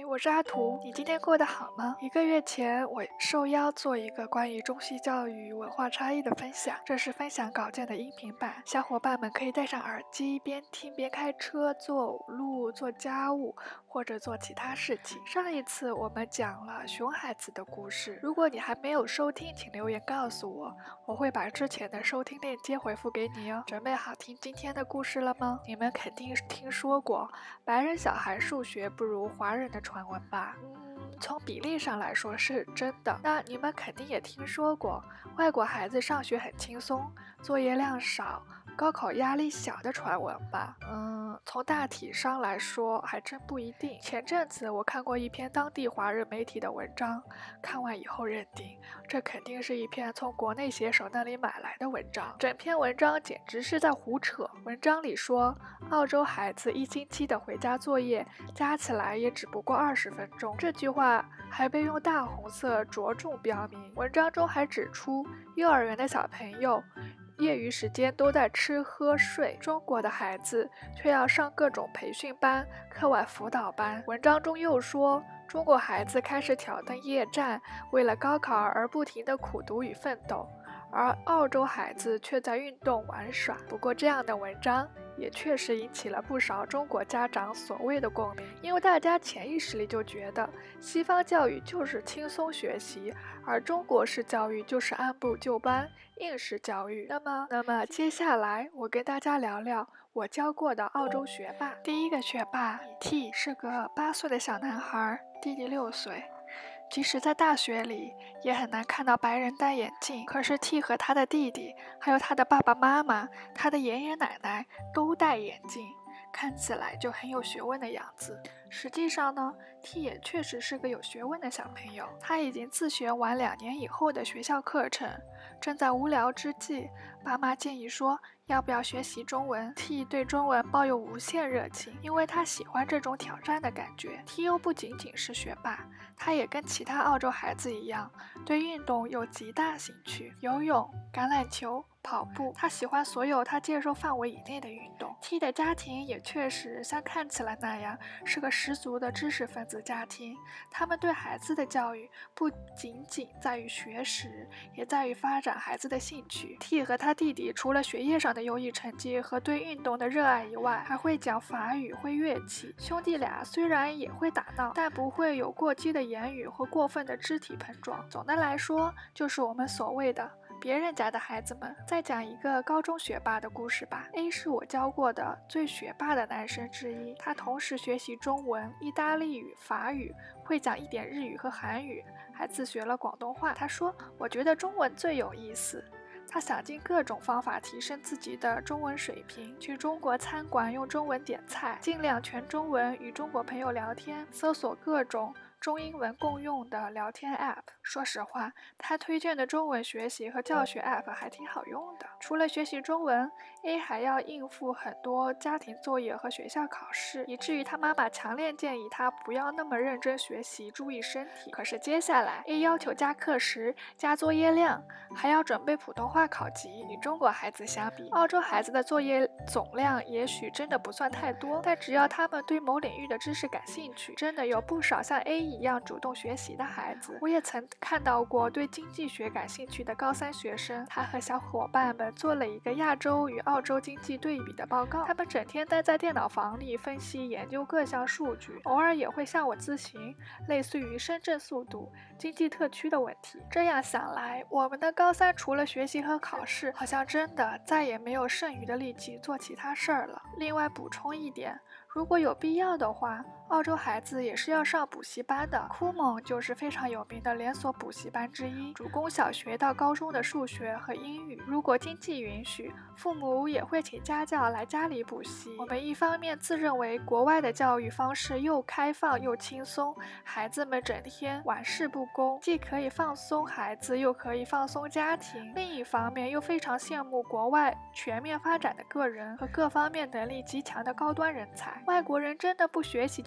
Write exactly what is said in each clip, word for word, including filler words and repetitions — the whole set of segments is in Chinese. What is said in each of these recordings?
我是阿图，你今天过得好吗？一个月前，我受邀做一个关于中西教育文化差异的分享，这是分享稿件的音频版，小伙伴们可以戴上耳机，边听边开车、走路、做家务或者做其他事情。上一次我们讲了熊孩子的故事，如果你还没有收听，请留言告诉我，我会把之前的收听链接回复给你哦。准备好听今天的故事了吗？你们肯定听说过白人小孩数学不如华人的传闻吧？嗯，从比例上来说是真的。那你们肯定也听说过外国孩子上学很轻松，作业量少，高考压力小的传闻吧？嗯，从大体上来说还真不一定。前阵子我看过一篇当地华人媒体的文章，看完以后认定这肯定是一篇从国内写手那里买来的文章，整篇文章简直是在胡扯。文章里说澳洲孩子一星期的回家作业加起来也只不过二十分钟，这句话还被用大红色着重标明。文章中还指出，幼儿园的小朋友业余时间都在吃喝睡，中国的孩子却要上各种培训班、课外辅导班。文章中又说，中国孩子开始挑灯夜战，为了高考而不停地苦读与奋斗，而澳洲孩子却在运动玩耍。不过这样的文章也确实引起了不少中国家长所谓的共鸣，因为大家潜意识里就觉得西方教育就是轻松学习，而中国式教育就是按部就班、应试教育。那么，那么接下来我跟大家聊聊我教过的澳洲学霸。第一个学霸 T 是个八岁的小男孩，弟弟六岁。即使在大学里，也很难看到白人戴眼镜。可是 T 和他的弟弟，还有他的爸爸妈妈、他的爷爷奶奶都戴眼镜，看起来就很有学问的样子。实际上呢 ，T 也确实是个有学问的小朋友。他已经自学完两年以后的学校课程，正在无聊之际，爸妈建议说，要不要学习中文 ？T 对中文抱有无限热情，因为他喜欢这种挑战的感觉。T 又不仅仅是学霸，他也跟其他澳洲孩子一样，对运动有极大兴趣，游泳、橄榄球、跑步，他喜欢所有他接受范围以内的运动。T 的家庭也确实像看起来那样，是个十足的知识分子家庭。他们对孩子的教育不仅仅在于学识，也在于发展孩子的兴趣。T 和他弟弟除了学业上的优异成绩和对运动的热爱以外，还会讲法语，会乐器。兄弟俩虽然也会打闹，但不会有过激的言语或过分的肢体碰撞。总的来说，就是我们所谓的别人家的孩子们。再讲一个高中学霸的故事吧。A 是我教过的最学霸的男生之一，他同时学习中文、意大利语、法语，会讲一点日语和韩语，还自学了广东话。他说，我觉得中文最有意思。他想尽各种方法提升自己的中文水平，去中国餐馆用中文点菜，尽量全中文与中国朋友聊天，搜索各种中英文共用的聊天 App。 说实话，他推荐的中文学习和教学 App 还挺好用的。除了学习中文， A 还要应付很多家庭作业和学校考试，以至于他妈妈强烈建议他不要那么认真学习，注意身体。可是接下来 A 要求加课时、加作业量，还要准备普通话考级。与中国孩子相比，澳洲孩子的作业总量也许真的不算太多，但只要他们对某领域的知识感兴趣，真的有不少像 A 一样主动学习的孩子。我也曾看到过对经济学感兴趣的高三学生，他和小伙伴们做了一个亚洲与澳洲经济对比的报告。他们整天待在电脑房里分析研究各项数据，偶尔也会向我咨询类似于深圳速度、经济特区的问题。这样想来，我们的高三除了学习和考试，好像真的再也没有剩余的力气做其他事儿了。另外补充一点，如果有必要的话，澳洲孩子也是要上补习班的。库蒙就是非常有名的连锁补习班之一，主攻小学到高中的数学和英语。如果经济允许，父母也会请家教来家里补习。我们一方面自认为国外的教育方式又开放又轻松，孩子们整天玩世不恭，既可以放松孩子，又可以放松家庭。另一方面又非常羡慕国外全面发展的个人和各方面能力极强的高端人才。外国人真的不学习就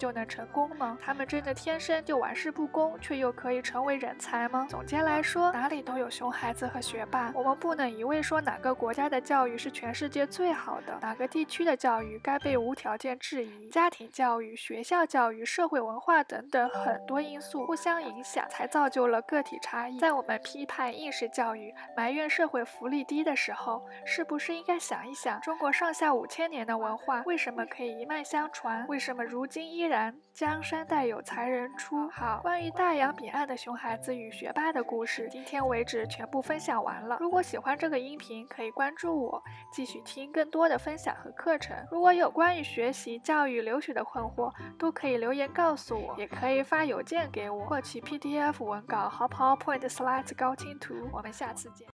就能成功吗？他们真的天生就玩世不恭，却又可以成为人才吗？总结来说，哪里都有熊孩子和学霸，我们不能一味说哪个国家的教育是全世界最好的，哪个地区的教育该被无条件质疑。家庭教育、学校教育、社会文化等等很多因素互相影响，才造就了个体差异。在我们批判应试教育、埋怨社会福利低的时候，是不是应该想一想，中国上下五千年的文化为什么可以一脉相传？为什么如今依然江山代有才人出？好，关于大洋彼岸的熊孩子与学霸的故事，今天为止全部分享完了。如果喜欢这个音频，可以关注我，继续听更多的分享和课程。如果有关于学习、教育、留学的困惑，都可以留言告诉我，也可以发邮件给我，获取 P D F 文稿和 PowerPoint Slides 高清图。我们下次见。